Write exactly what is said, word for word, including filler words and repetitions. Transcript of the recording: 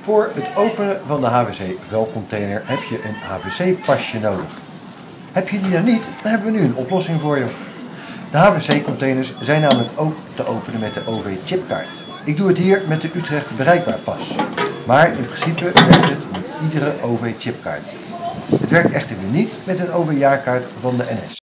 Voor het openen van de H V C vuilcontainer heb je een H V C-pasje nodig. Heb je die nou niet, dan hebben we nu een oplossing voor je. De H V C-containers zijn namelijk ook te openen met de O V-chipkaart. Ik doe het hier met de Utrecht Bereikbaar Pas. Maar in principe werkt het met iedere O V-chipkaart. Het werkt echter weer niet met een O V-jaarkaart van de N S.